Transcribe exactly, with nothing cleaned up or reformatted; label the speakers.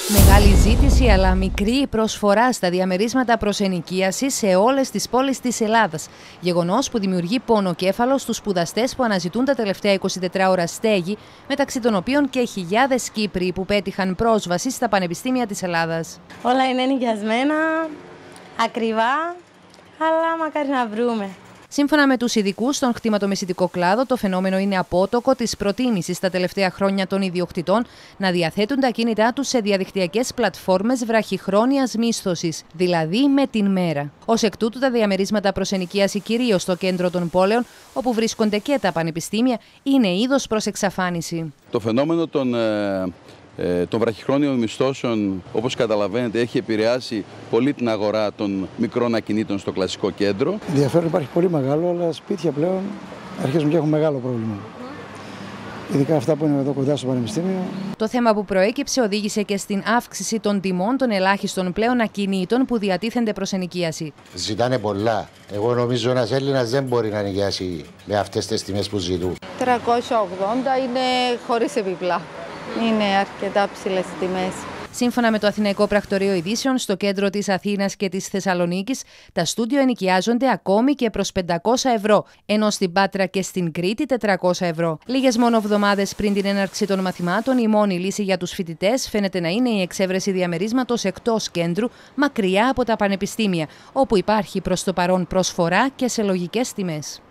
Speaker 1: Μεγάλη ζήτηση αλλά μικρή προσφορά στα διαμερίσματα προς ενοικίαση σε όλες τις πόλεις της Ελλάδας. Γεγονός που δημιουργεί πονοκέφαλο στους σπουδαστές που αναζητούν τα τελευταία εικοσιτετρά ώρα στέγη, μεταξύ των οποίων και χιλιάδες Κύπροι που πέτυχαν πρόσβαση στα πανεπιστήμια της Ελλάδας.
Speaker 2: Όλα είναι ενοικιασμένα, ακριβά, αλλά μακάρι να βρούμε.
Speaker 1: Σύμφωνα με τους ειδικούς στον κτηματομεσητικό κλάδο, το φαινόμενο είναι απότοκο της προτίμησης τα τελευταία χρόνια των ιδιοκτητών να διαθέτουν τα κίνητά τους σε διαδικτυακές πλατφόρμες βραχυχρόνιας μίσθωσης, δηλαδή με την μέρα. Ως εκ τούτου, τα διαμερίσματα προς ενοικίαση, κυρίως στο κέντρο των πόλεων, όπου βρίσκονται και τα πανεπιστήμια, είναι είδος προς εξαφάνιση.
Speaker 3: Το φαινόμενο των ε... των βραχυχρόνιων μισθώσεων, όπως καταλαβαίνετε, έχει επηρεάσει πολύ την αγορά των μικρών ακινήτων στο κλασικό κέντρο.
Speaker 4: Ενδιαφέρον υπάρχει πολύ μεγάλο, αλλά σπίτια πλέον αρχίζουν και έχουν μεγάλο πρόβλημα. Ειδικά αυτά που είναι εδώ κοντά στο Πανεπιστήμιο.
Speaker 1: Το θέμα που προέκυψε οδήγησε και στην αύξηση των τιμών των ελάχιστων πλέον ακινήτων που διατίθενται προς ενοικίαση.
Speaker 5: Ζητάνε πολλά. Εγώ νομίζω ένας Έλληνας δεν μπορεί να νοικιάσει με αυτές τις τιμές που ζητούν.
Speaker 6: τριακόσια ογδόντα είναι χωρίς επιπλά. Είναι αρκετά ψηλές τιμές.
Speaker 1: Σύμφωνα με το Αθηναϊκό Πρακτορείο Ειδήσεων, στο κέντρο της Αθήνας και της Θεσσαλονίκης, τα στούντιο ενοικιάζονται ακόμη και προς πεντακόσια ευρώ, ενώ στην Πάτρα και στην Κρήτη τετρακόσια ευρώ. Λίγες μόνο εβδομάδες πριν την έναρξη των μαθημάτων, η μόνη λύση για τους φοιτητές φαίνεται να είναι η εξέβρεση διαμερίσματος εκτός κέντρου, μακριά από τα πανεπιστήμια, όπου υπάρχει προς το παρόν προσφορά και σε λογικές τιμές.